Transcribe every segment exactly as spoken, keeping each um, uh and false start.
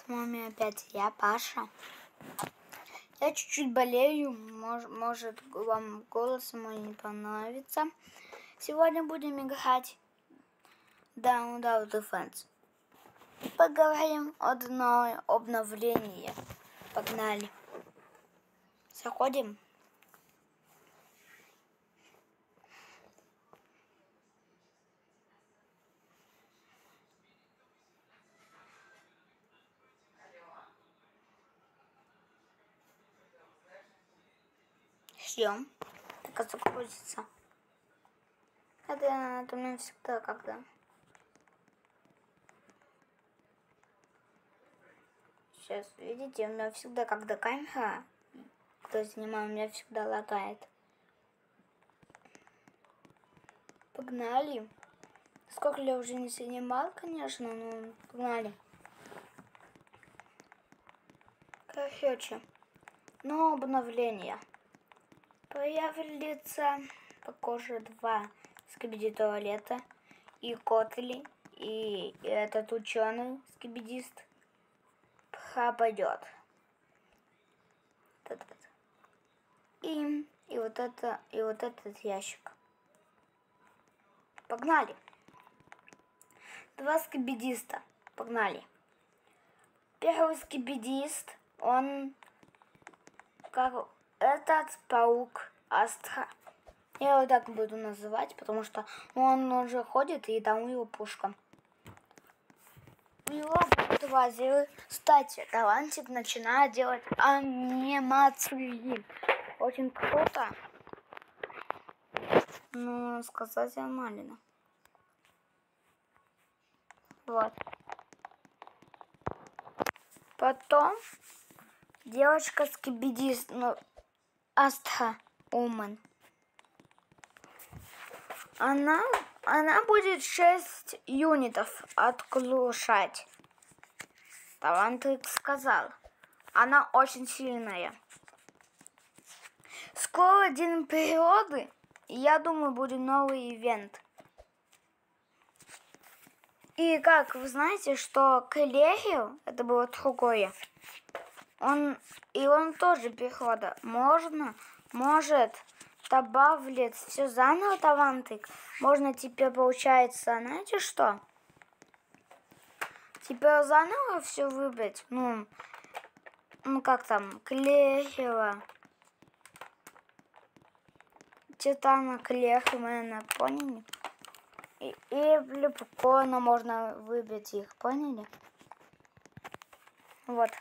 вами опять я, Паша. Я чуть-чуть болею, мож, может вам голос мой не понравится. Сегодня будем играть Down Down Defense. Поговорим о одном обновлении. Погнали. Заходим. Ждем, пока загрузится. Это, это у меня всегда когда. Сейчас, видите, у меня всегда, когда камера, кто снимаю, у меня всегда лагает. Погнали. Сколько я уже не снимал, конечно, но погнали. Короче, но обновление. Появится, похоже, два скибиди туалета и котли, и, и этот ученый скибидист пропадет. И, и вот это, и вот этот ящик. Погнали. Два скибидиста. Погнали. Первый скибидист, он как этот паук Астра. Я его так буду называть, потому что он уже ходит, и там его пушка. У него будут лазеры. Кстати, талантик начинает делать анимации. Очень круто. Ну, сказать нормально. Вот. Потом девочка скибидист, ну, Астра Умен. Она, она будет шесть юнитов отключать. Талантик сказал. Она очень сильная. Скоро день природы. И я думаю, будет новый ивент. И как вы знаете, что Келлио, это было другое. Он, и он тоже природа. Можно, может добавить все заново талантик. Можно теперь, получается, знаете что? Теперь заново все выбрать. Ну, ну как там, Келлио. Титана, Клехмена, поняли? И, и легко можно выбрать их, поняли? Вот.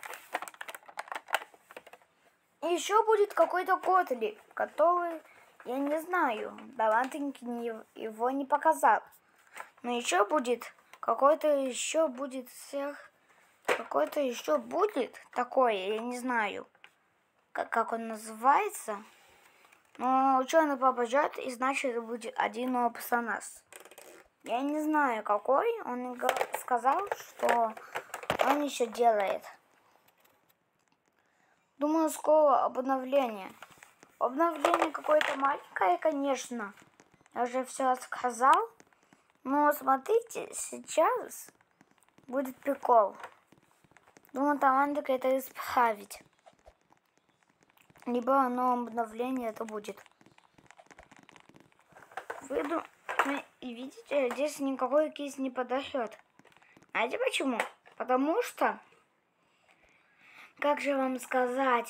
И еще будет какой-то котли, который, я не знаю, талантик его не показал. Но еще будет какой-то еще будет всех, какой-то еще будет такое, я не знаю, как, как он называется. Но ученый попадет, и значит будет один новый персонаж. Я не знаю какой, он сказал, что он еще делает. Думаю, скоро обновление. Обновление какое-то маленькое, конечно. Я уже все сказал. Но смотрите, сейчас будет прикол. Думаю, талантик это исправить. Либо оно обновление это будет. Вы дум... И видите, здесь никакой кейс не подойдет. Знаете почему? Потому что, как же вам сказать?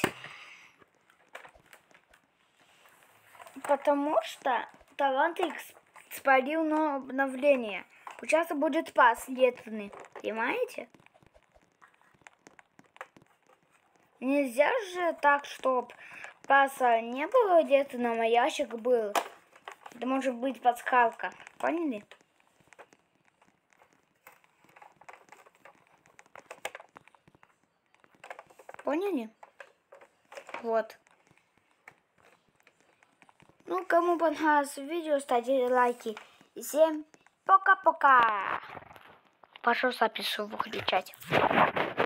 Потому что талантик спалил на обновление. Сейчас будет последний. Понимаете? Нельзя же так, чтоб паса не было где-то, на ящик был. Это может быть подсказка. Поняли? Поняли? Вот. Ну, кому понравилось видео, ставьте лайки. И всем пока-пока. Пошел запись выключать.